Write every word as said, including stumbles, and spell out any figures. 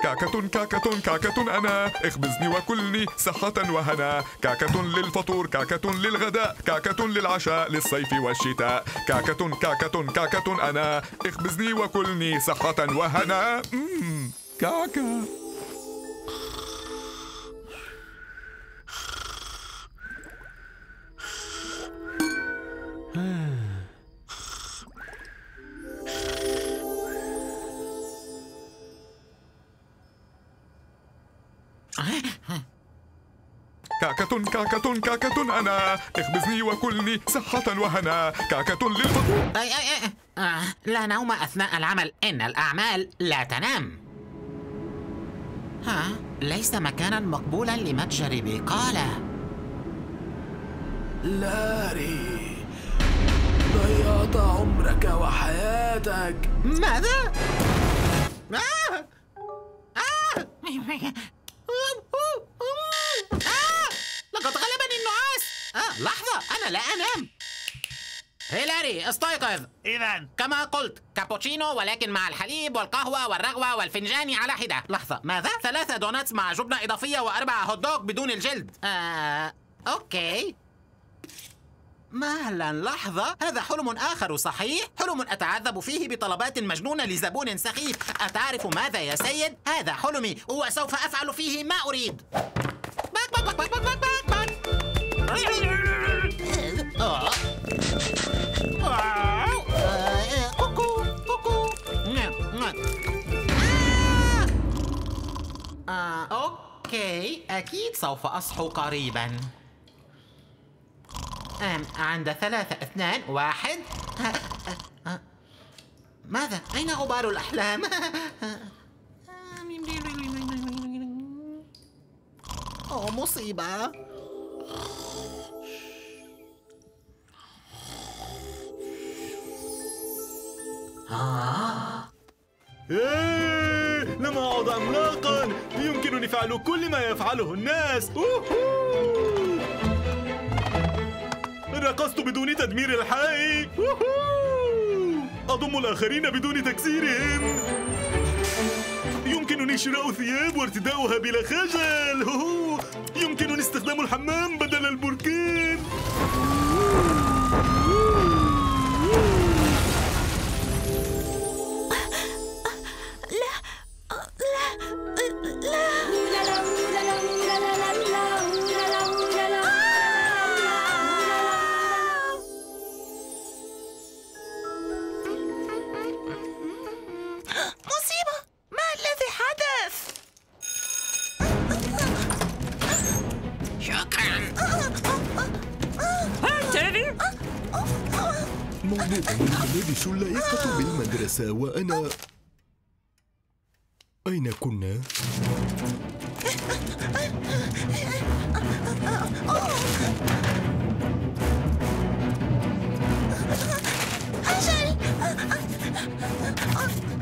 كعكة كعكة كعكة أنا، اخبزني وكلني صحة وهنا. كعكة للفطور، كعكة للغداء، كعكة للعشاء، للصيف والشتاء. كعكة كعكة كعكة أنا، اخبزني وكلني صحة وهنا. مم. كعكة. كعكة كعكة كعكة أنا، اخبزني وكلني صحة وهنا. كعكة للفطور. أي أي أي. آه، لا نوم أثناء العمل، إن الأعمال لا تنام. ها، ليس مكانا مقبولا لمتجر بقالة. لاري، ضيعت عمرك وحياتك. ماذا؟ آه! آه! آه! لقد غلبني النعاس. آه لحظة، أنا لا أنام. هيلاري استيقظ. إذا كما قلت، كابوتشينو ولكن مع الحليب والقهوة والرغوة والفنجان على حدة. لحظة، ماذا؟ ثلاثة دوناتس مع جبنة إضافية وأربعة هوت دوغ بدون الجلد. آه، أوكي. مهلا، لحظة، هذا حلم آخر صحيح؟ حلم أتعذب فيه بطلبات مجنونة لزبون سخيف. أتعرف ماذا يا سيد؟ هذا حلمي وسوف أفعل فيه ما أريد. باك باك باك باك باك باك باك. آه. آه. كوكو كوكو. آه. أوكي، أكيد سوف أصحو قريبا. أم عند ثلاثة اثنان واحد. ماذا؟ أين غبار الأحلام؟ أوه، مصيبة. آه. إيه، لم أعد عملاقا، يمكنني فعل كل ما يفعله الناس. أوهو. رقصت بدون تدمير الحي. أوهو. أضم الآخرين بدون تكسيرهم. يمكنني شراء ثياب وارتداؤها بلا خجل. أوهو. يمكنني استخدام الحمام بدل البركان. موضوع الذي شلائقة بالمدرسة وأنا أين كنا؟ أجل.